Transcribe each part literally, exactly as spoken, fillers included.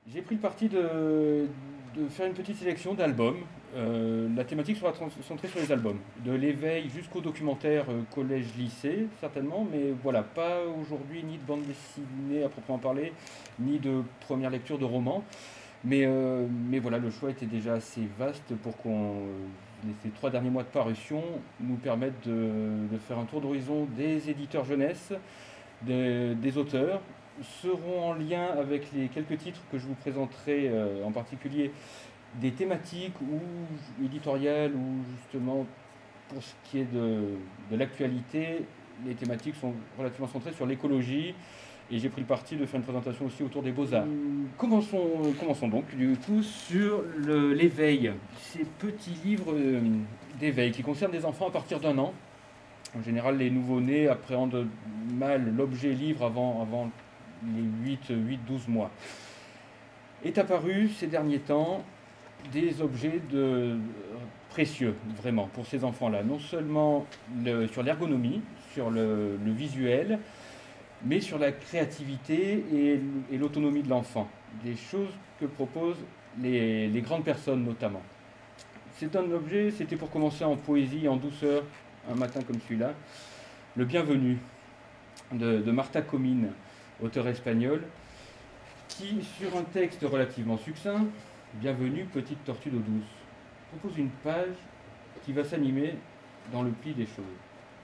J'ai pris le parti de, de faire une petite sélection d'albums. Euh, la thématique sera trans- centrée sur les albums, de l'éveil jusqu'au documentaire euh, collège-lycée, certainement, mais voilà, pas aujourd'hui ni de bande dessinée à proprement parler, ni de première lecture de romans. Mais, euh, mais voilà, le choix était déjà assez vaste pour qu'on, euh, les- ces trois derniers mois de parution nous permettent de, de faire un tour d'horizon des éditeurs jeunesse, des, des auteurs, seront en lien avec les quelques titres que je vous présenterai, euh, en particulier des thématiques ou éditoriales ou justement pour ce qui est de, de l'actualité, les thématiques sont relativement centrées sur l'écologie et j'ai pris le parti de faire une présentation aussi autour des beaux-arts. Commençons, commençons donc du coup sur le- l'éveil, ces petits livres euh, d'éveil qui concernent des enfants à partir d'un an. En général, les nouveau-nés appréhendent mal l'objet livre avant, avant les huit, huit, douze mois. Est apparu ces derniers temps des objets de, précieux, vraiment, pour ces enfants-là. Non seulement le- sur l'ergonomie, sur le, le visuel, mais sur la créativité et, et l'autonomie de l'enfant. Des choses que proposent les, les grandes personnes notamment. C'est un objet, c'était pour commencer en poésie, en douceur, un matin comme celui-là. Le Bienvenu de, de Marta Comín, auteure espagnole, qui, sur un texte relativement succinct, Bienvenue, petite tortue d'eau douce, propose une page qui va s'animer dans le pli des choses.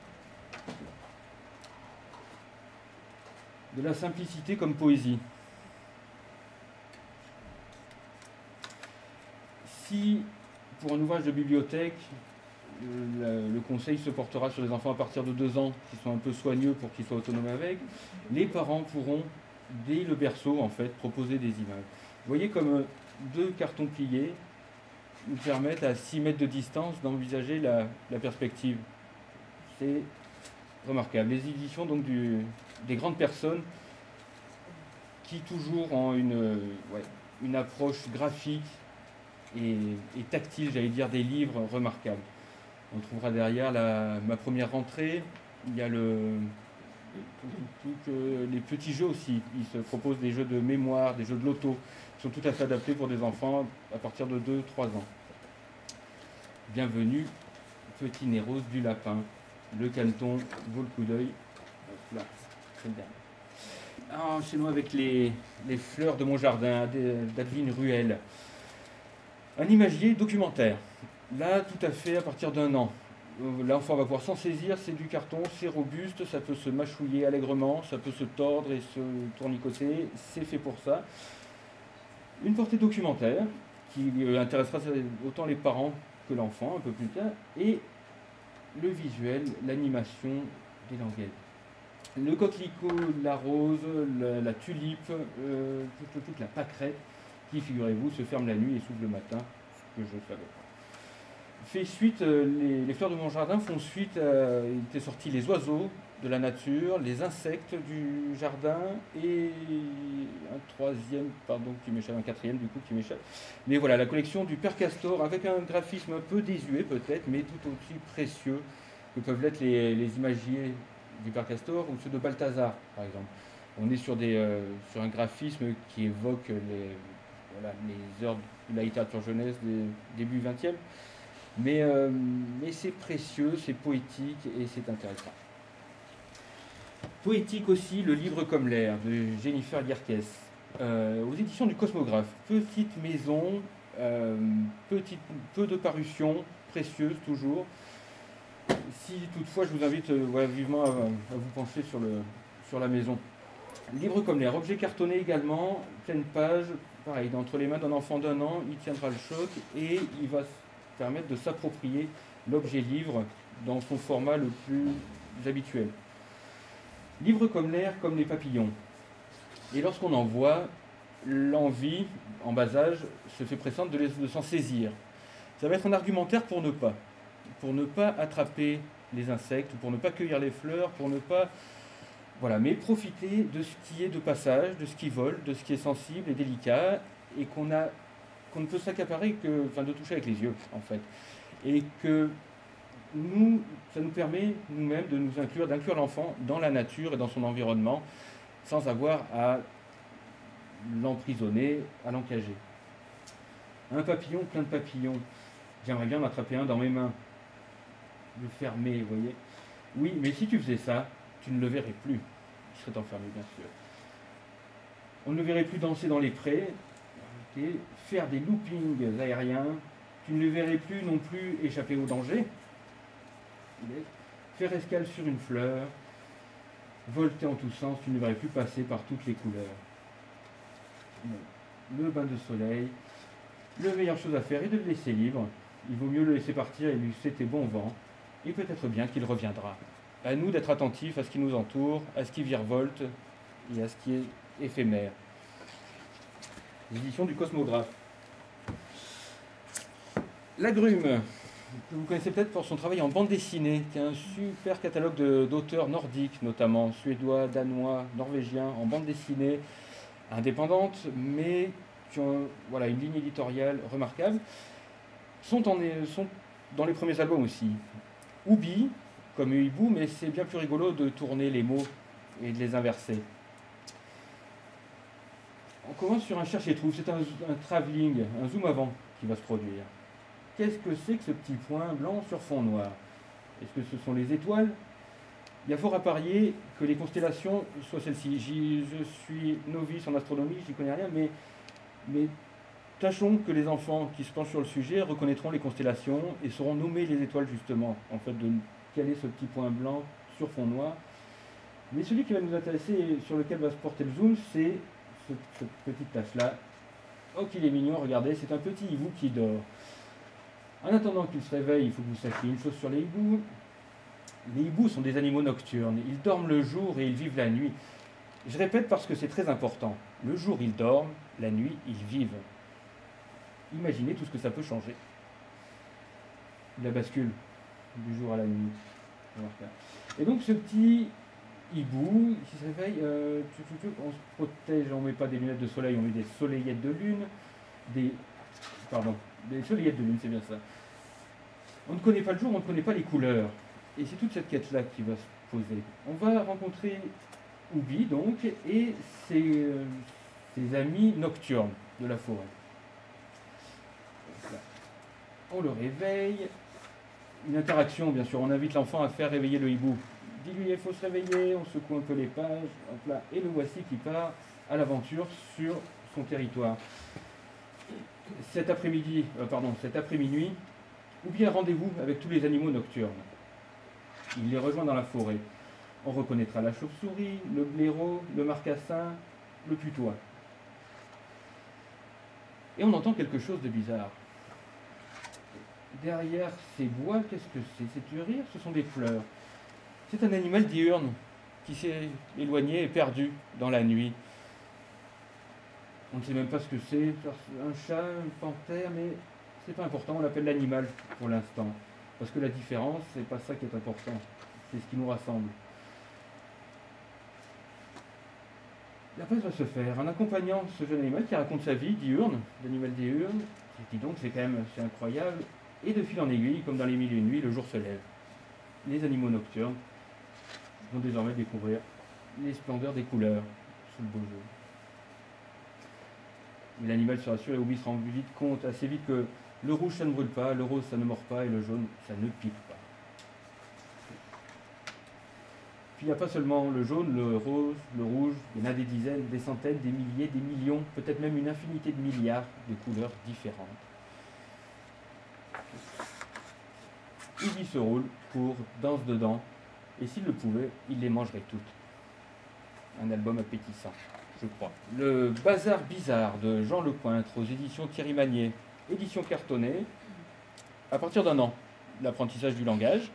De la simplicité comme poésie. Si, pour un ouvrage de bibliothèque, le, le conseil se portera sur les enfants à partir de deux ans, qui sont un peu soigneux pour qu'ils soient autonomes avec, les parents pourront, dès le berceau, en fait, proposer des images. Vous voyez comme deux cartons pliés nous permettent à six mètres de distance d'envisager la, la perspective. C'est remarquable. Les éditions donc du, des grandes personnes qui toujours ont une, ouais, une approche graphique et, et tactile, j'allais dire, des livres remarquables. On trouvera derrière la, ma première rentrée, il y a le, tout, tout, tout, que les petits jeux aussi. Ils se proposent des jeux de mémoire, des jeux de loto, qui sont tout à fait adaptés pour des enfants à partir de deux trois ans. Bienvenue, petit nez rose du lapin. Le caneton vaut le coup d'œil. Là, c'est le dernier. Ah, enchaînons avec les, les fleurs de mon jardin d'Adeline Ruel. Un imagier documentaire. Là, tout à fait à partir d'un an. L'enfant va pouvoir s'en saisir, c'est du carton, c'est robuste, ça peut se mâchouiller allègrement, ça peut se tordre et se tournicoter, c'est fait pour ça. Une portée documentaire qui intéressera autant les parents que l'enfant un peu plus tard, et le visuel, l'animation des languettes. Le coquelicot, la rose, la, la tulipe, euh, toute, toute la pâquerette qui, figurez-vous, se ferme la nuit et s'ouvre le matin, ce que je savais pas. Fait suite, euh, les, les fleurs de mon jardin font suite, à, il était sorti les oiseaux de la nature, les insectes du jardin et un troisième, pardon, qui m'échappe, un quatrième du coup qui m'échappe. Mais voilà, la collection du Père Castor avec un graphisme un peu désuet peut-être, mais tout aussi précieux que peuvent l'être les, les imagiers du Père Castor ou ceux de Balthazar par exemple. On est sur, des, euh, sur un graphisme qui évoque les, voilà, les heures de la littérature jeunesse des début vingtième. Mais, euh, mais c'est précieux, c'est poétique et c'est intéressant. Poétique aussi, le livre comme l'air de Jennifer Yerkes, euh, aux éditions du Cosmographe. Petite maison, euh, petite, peu de parutions, précieuse toujours. Si toutefois, je vous invite euh, ouais, vivement à, à vous pencher sur, le, sur la maison. Livre comme l'air, objet cartonné également, pleine page, pareil, entre les mains d'un enfant d'un an, il tiendra le choc et il va permettre de s'approprier l'objet livre dans son format le plus habituel. Livre comme l'air, comme les papillons. Et lorsqu'on en voit, l'envie, en bas âge, se fait pressante de, de s'en saisir. Ça va être un argumentaire pour ne pas. Pour ne pas attraper les insectes, pour ne pas cueillir les fleurs, pour ne pas... Voilà, mais profiter de ce qui est de passage, de ce qui vole, de ce qui est sensible et délicat, et qu'on a, qu'on ne peut s'accaparer que, enfin, de toucher avec les yeux, en fait. Et que nous, ça nous permet nous-mêmes de nous inclure, d'inclure l'enfant dans la nature et dans son environnement, sans avoir à l'emprisonner à l'encager. Un papillon plein de papillons. J'aimerais bien m'attraper un dans mes mains. Le fermer, vous voyez. Oui, mais si tu faisais ça, tu ne le verrais plus. Il serait enfermé, bien sûr. On ne le verrait plus danser dans les prés, okay. Faire des loopings aériens. Tu ne le verrais plus non plus échapper au danger. Faire escale sur une fleur. Volter en tous sens, tu ne le verrais plus passer par toutes les couleurs. Le bain de soleil. La meilleure chose à faire est de le laisser libre. Il vaut mieux le laisser partir et lui souhaiter bon vent. Et peut-être bien qu'il reviendra. À nous d'être attentifs à ce qui nous entoure, à ce qui virevolte et à ce qui est éphémère. L'édition du Cosmographe. L'Agrume, que vous connaissez peut-être pour son travail en bande dessinée, qui est un super catalogue d'auteurs nordiques, notamment suédois, danois, norvégiens, en bande dessinée, indépendante, mais qui ont voilà, une ligne éditoriale remarquable, sont, en, sont dans les premiers albums aussi. Oubi, comme hibou, mais c'est bien plus rigolo de tourner les mots et de les inverser. On commence sur un cherche et trouve, c'est un, un travelling, un zoom avant qui va se produire. Qu'est-ce que c'est que ce petit point blanc sur fond noir? Est-ce que ce sont les étoiles? Il y a fort à parier que les constellations soient celles-ci. Je suis novice en astronomie, j'y connais rien, mais, mais tâchons que les enfants qui se penchent sur le sujet reconnaîtront les constellations et sauront nommer les étoiles justement, en fait, de quel est ce petit point blanc sur fond noir. Mais celui qui va nous intéresser et sur lequel va se porter le zoom, c'est ce, cette petite tache-là. Oh, qu'il est mignon, regardez, c'est un petit hibou qui dort. En attendant qu'il se réveille, il faut que vous sachiez une chose sur les hiboux. Les hiboux sont des animaux nocturnes. Ils dorment le jour et ils vivent la nuit. Je répète parce que c'est très important. Le jour, ils dorment, la nuit, ils vivent. Imaginez tout ce que ça peut changer. La bascule du jour à la nuit. Et donc ce petit hibou qui se réveille, euh, on se protège, on ne met pas des lunettes de soleil, on met des soleillettes de lune, des... Pardon. Des soleillettes de lune, c'est bien ça. On ne connaît pas le jour, on ne connaît pas les couleurs. Et c'est toute cette quête-là qui va se poser. On va rencontrer Oubi, donc, et ses, euh, ses amis nocturnes de la forêt. Là. On le réveille. Une interaction, bien sûr. On invite l'enfant à faire réveiller le hibou. Dis-lui, il faut se réveiller, on secoue un peu les pages. Hop là. Et le voici qui part à l'aventure sur son territoire. Cet après-midi, euh, pardon, cet après-minuit, ou bien rendez-vous avec tous les animaux nocturnes. Il les rejoint dans la forêt. On reconnaîtra la chauve-souris, le blaireau, le marcassin, le putois. Et on entend quelque chose de bizarre. Derrière ces bois, qu'est-ce que c'est? C'est du rire, ce sont des fleurs. C'est un animal diurne qui s'est éloigné et perdu dans la nuit. On ne sait même pas ce que c'est, un chat, une panthère, mais c'est pas important, on l'appelle l'animal pour l'instant. Parce que la différence, c'est pas ça qui est important, c'est ce qui nous rassemble. La paix va se faire en accompagnant ce jeune animal qui raconte sa vie diurne, l'animal diurne, qui dit donc c'est quand même c'est incroyable, et de fil en aiguille, comme dans les mille et une nuits, le jour se lève. Les animaux nocturnes vont désormais découvrir les splendeurs des couleurs sous le beau jour. Mais l'animal se rassure et Oubi se rend vite compte, assez vite, que le rouge ça ne brûle pas, le rose ça ne mord pas et le jaune ça ne pique pas. Puis il n'y a pas seulement le jaune, le rose, le rouge, il y en a des dizaines, des centaines, des milliers, des millions, peut-être même une infinité de milliards de couleurs différentes. Oubi se roule, court, danse dedans, et s'il le pouvait, il les mangerait toutes. Un album appétissant. Je crois. Le Bazar bizarre de Jean Lecointre aux éditions Thierry Magnier, édition cartonnée, à partir d'un an, l'apprentissage du langage.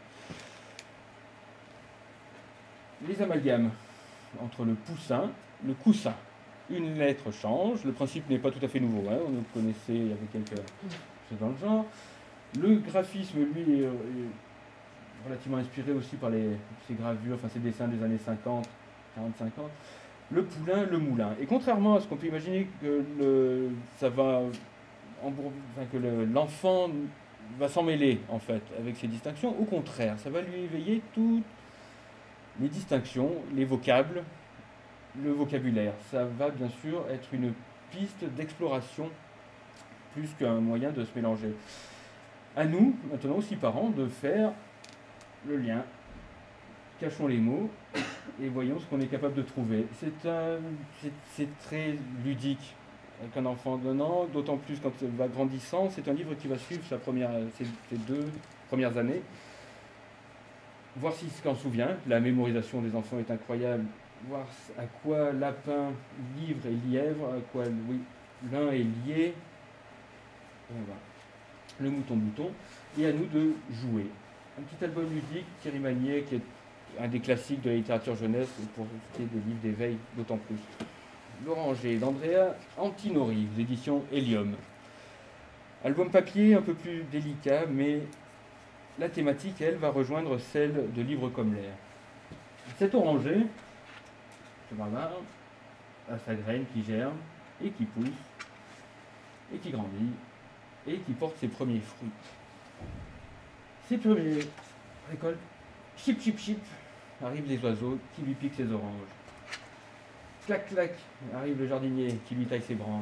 Les amalgames entre le poussin, le coussin. Une lettre change, le principe n'est pas tout à fait nouveau, hein, on le connaissait, il y avait quelques choses dans le genre. Le graphisme, lui, est relativement inspiré aussi par les, ces gravures, enfin ces dessins des années cinquante, quarante, cinquante. Le poulain, le moulin. Et contrairement à ce qu'on peut imaginer que le, ça va, enfin, que l'enfant va s'en mêler en fait avec ces distinctions, au contraire, ça va lui éveiller toutes les distinctions, les vocables, le vocabulaire. Ça va bien sûr être une piste d'exploration plus qu'un moyen de se mélanger. À nous, maintenant aussi parents, de faire le lien. Cachons les mots et voyons ce qu'on est capable de trouver. C'est un, c'est, c'est très ludique avec un enfant d'un an, d'autant plus quand il va grandissant. C'est un livre qui va suivre sa première, ses, ses deux premières années. Voir s'il s'en souvient. La mémorisation des enfants est incroyable. Voir à quoi lapin, livre et lièvre, à quoi oui, l'un est lié. Voilà. Le mouton-mouton. Et à nous de jouer. Un petit album ludique, Thierry Magnier, qui est un des classiques de la littérature jeunesse, et pour ce qui est des livres d'éveil, d'autant plus. L'Oranger d'Andrea Antinori, aux éditions Helium. Album papier un peu plus délicat, mais la thématique, elle, va rejoindre celle de Livres comme l'air. Cet oranger, ce barbare, a sa graine qui germe, et qui pousse, et qui grandit, et qui porte ses premiers fruits. Ses premiers récoltes, chip chip chip, arrivent les oiseaux qui lui piquent ses oranges. Clac clac, arrive le jardinier qui lui taille ses branches.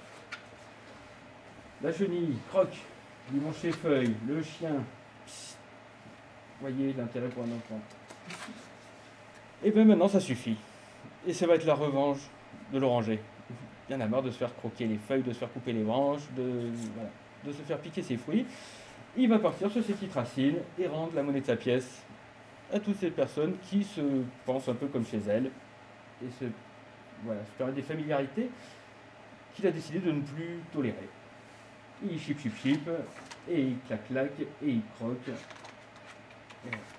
La chenille croque, lui mange ses feuilles, le chien. Psst. Voyez l'intérêt pour un enfant. Et bien maintenant ça suffit. Et ça va être la revanche de l'oranger. Il y en a marre de se faire croquer les feuilles, de se faire couper les branches, de, voilà, de se faire piquer ses fruits. Il va partir sur ses petites racines et rendre la monnaie de sa pièce à toutes ces personnes qui se pensent un peu comme chez elles et se, voilà, se permettent des familiarités qu'il a décidé de ne plus tolérer. Il chip chip chip, et il clac clac, et il croque. Et voilà.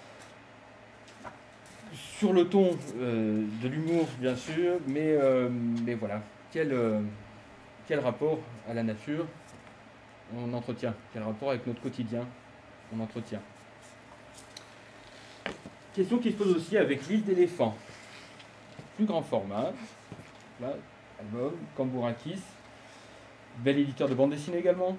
Sur le ton euh, de l'humour, bien sûr, mais, euh, mais voilà, quel, euh, quel rapport à la nature on entretient, quel rapport avec notre quotidien on entretient. Question qui se pose aussi avec l'île d'éléphant. Plus grand format, là, album, Cambourakis, bel éditeur de bande dessinée également.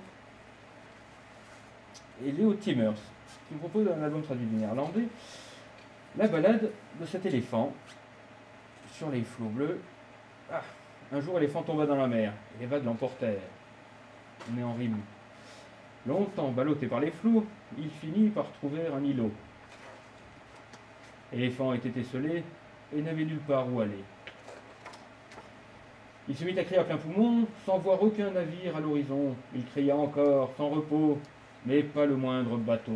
Et Léo Timmers, qui me propose un album traduit du néerlandais, la balade de cet éléphant sur les flots bleus. Ah, un jour, l'éléphant tomba dans la mer, et les vagues l'emportèrent. On est en rime. Longtemps ballotté par les flots, il finit par trouver un îlot. L'éléphant était esselé et n'avait nulle part où aller. Il se mit à crier à plein poumon, sans voir aucun navire à l'horizon. Il cria encore, sans repos, mais pas le moindre bateau.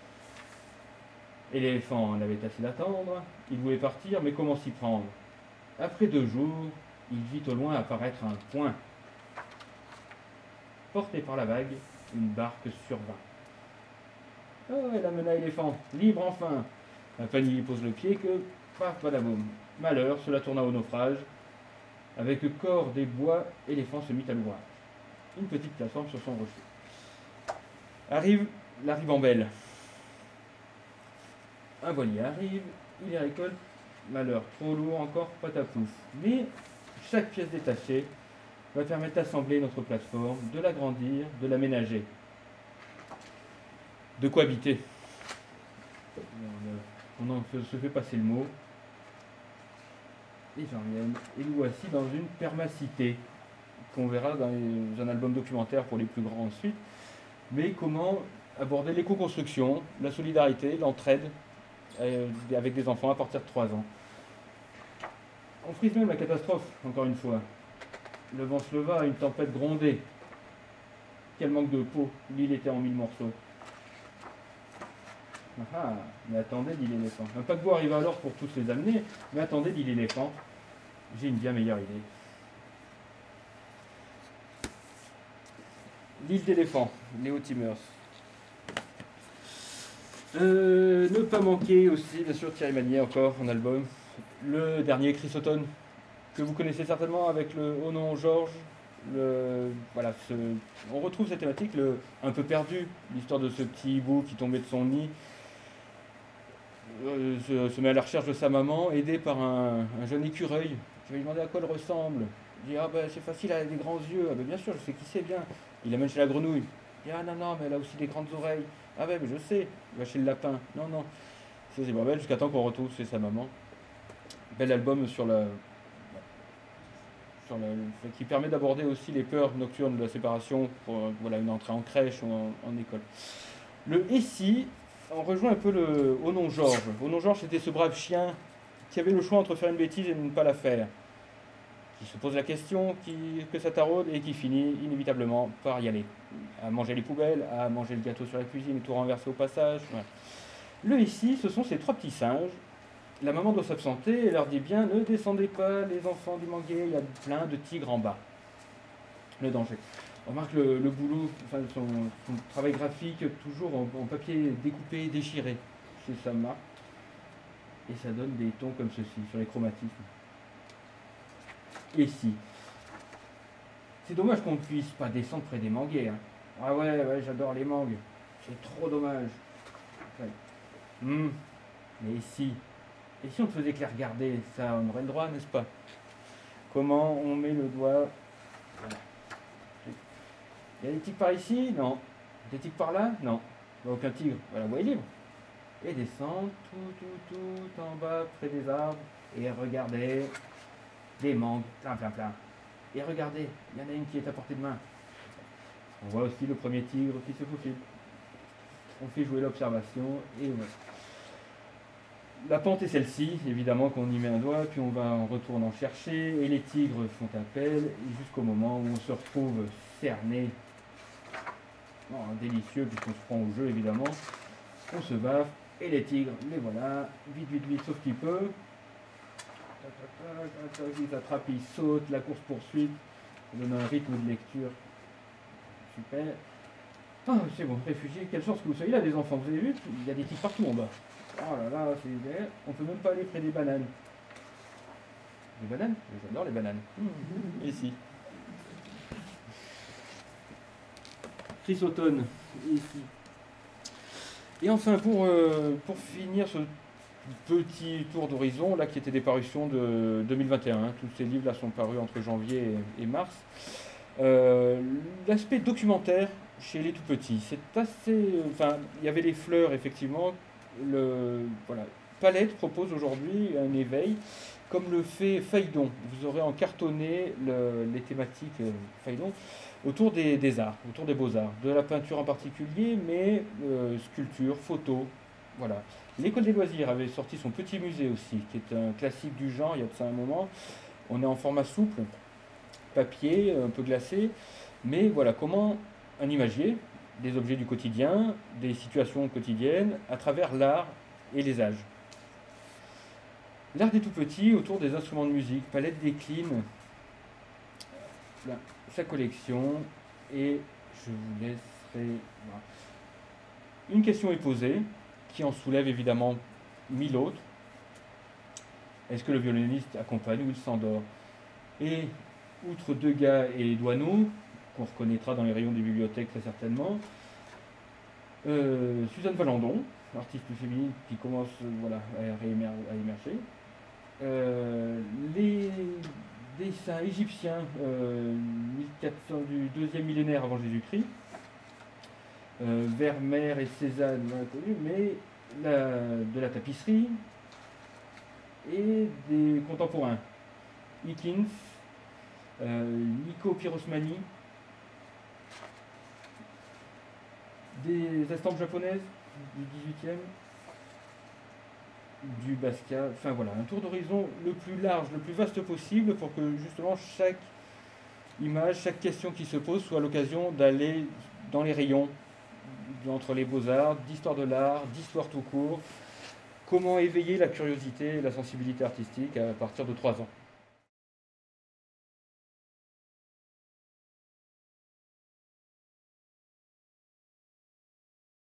Et l'éléphant en avait assez d'attendre. Il voulait partir, mais comment s'y prendre? Après deux jours, il vit au loin apparaître un point. Porté par la vague, une barque survint. Oh, elle amena l'éléphant, libre enfin. À peine il y pose le pied que, paf, badaboum. Malheur, cela tourna au naufrage. Avec corps des bois, l'éléphant se mit à l'ouvrage. Une petite plateforme sur son rocher. Arrive la ribambelle. Un voilier arrive, il les récolte. Malheur, trop lourd encore, patapouf. Mais chaque pièce détachée va permettre d'assembler notre plateforme, de l'agrandir, de l'aménager. De quoi habiter. On en se fait passer le mot. Et j'en viens. Et nous voici dans une permacité, qu'on verra dans un album documentaire pour les plus grands ensuite. Mais comment aborder l'éco-construction, la solidarité, l'entraide euh, avec des enfants à partir de trois ans. On frise même la catastrophe, encore une fois. Le vent se leva, une tempête grondait. Quel manque de peau, l'île était en mille morceaux. Ah, mais attendez, dit l'éléphant. Un paquebot arriva alors pour tous les amener, mais attendez, dit l'éléphant. J'ai une bien meilleure idée. L'île d'éléphant, Léo Timmers. Euh, ne pas manquer aussi, bien sûr, Thierry Magnier encore en album. Le dernier Chrysotone, que vous connaissez certainement avec le Oh non Georges. Le, voilà, ce, on retrouve cette thématique le, un peu perdue, l'histoire de ce petit hibou qui tombait de son nid, euh, se, se met à la recherche de sa maman, aidé par un, un jeune écureuil. Je vais lui demander à quoi elle ressemble. Il dit ah ben c'est facile, elle a des grands yeux. Ah ben bien sûr, je sais qui c'est bien. Il l'amène chez la grenouille. Il dit ah non non, mais elle a aussi des grandes oreilles. Ah ben mais je sais. Il va chez le lapin. Non non. C'est pas belle jusqu'à temps qu'on retrouve chez sa maman. Bel album sur la sur la- le- qui permet d'aborder aussi les peurs nocturnes de la séparation pour euh, voilà, une entrée en crèche ou en, en école. Le et si, on rejoint un peu le au nom Georges. Au nom Georges, c'était ce brave chien qui avait le choix entre faire une bêtise et ne pas la faire, qui se pose la question, qui, que ça taraude et qui finit inévitablement par y aller, à manger les poubelles, à manger le gâteau sur la cuisine et tout renverser au passage. Voilà. Le ici, ce sont ces trois petits singes. La maman doit s'absenter et leur dit bien ne descendez pas les enfants du manguier, il y a plein de tigres en bas. Le danger. On remarque le, le boulot, enfin son, son travail graphique, toujours en, en papier découpé, déchiré. C'est sa marque. Et ça donne des tons comme ceci, sur les chromatismes. Et si. C'est dommage qu'on ne puisse pas descendre près des manguiers. Hein. Ah ouais, ouais, j'adore les mangues. C'est trop dommage. Ouais. Hmm. Mais si. Et si on ne faisait que les regarder, ça on aurait le droit, n'est-ce pas? Comment on met le doigt? Voilà. Il y a des tigres par ici? Non. Des tigres par là? Non. Aucun tigre. Voilà, voie est libre. Et descendre tout, tout, tout en bas, près des arbres. Et regardez. Des mangues, plein, plein, plein. Et regardez, il y en a une qui est à portée de main. On voit aussi le premier tigre qui se faufile. On fait jouer l'observation et voilà. La pente est celle-ci, évidemment qu'on y met un doigt, puis on va en retourne en chercher, et les tigres font appel, jusqu'au moment où on se retrouve cerné. Oh, délicieux, puisqu'on se prend au jeu, évidemment. On se baffe, et les tigres, les voilà, vite, vite, vite, sauf qu'il peut. Ils s'attrapent, ils sautent, la course poursuite, ça donne un rythme de lecture. Super. Ah, c'est bon, réfugiés, quelle chance que vous soyez là, les enfants, vous avez vu, il y a des tigres partout en bas. Oh là là, c'est idéal. On peut même pas aller près des bananes. Des bananes? J'adore les bananes. Mmh. Ici. Chrysotones. Ici. Et enfin, pour, euh, pour finir ce petit tour d'horizon, là, qui était des parutions de deux mille vingt et un, tous ces livres-là sont parus entre janvier et, et mars. Euh, L'aspect documentaire chez les tout petits, c'est assez. Enfin, il y avait les fleurs, effectivement. Le, voilà. Palette propose aujourd'hui un éveil, comme le fait Phaidon. Vous aurez en cartonné le, les thématiques euh, Phaidon autour des, des arts, autour des beaux-arts, de la peinture en particulier, mais euh, sculpture, photo, voilà. L'École des loisirs avait sorti son petit musée aussi, qui est un classique du genre, il y a de ça un moment. On est en format souple, papier, un peu glacé, mais voilà, comment un imagier, des objets du quotidien, des situations quotidiennes, à travers l'art et les âges. L'art des tout-petits autour des instruments de musique. Palette décline là, sa collection et je vous laisserai... Voilà. Une question est posée, qui en soulève évidemment mille autres. Est-ce que le violoniste accompagne ou il s'endort? Et outre Degas et Douaneau, qu'on reconnaîtra dans les rayons des bibliothèques très certainement, Euh, Suzanne Valandon, artiste féminine qui commence voilà, à, réémer, à émerger. Euh, les dessins égyptiens euh, mille quatre cents, du deuxième millénaire avant Jésus-Christ. Euh, Vermeer et Cézanne, inconnus, mais la, de la tapisserie et des contemporains. Eakins, euh, Nico Pirosmani, des estampes japonaises du dix-huitième, du Basquiat, enfin voilà, un tour d'horizon le plus large, le plus vaste possible pour que justement chaque image, chaque question qui se pose soit l'occasion d'aller dans les rayons entre les beaux-arts, d'histoire de l'art, d'histoire tout court, comment éveiller la curiosité et la sensibilité artistique à partir de trois ans.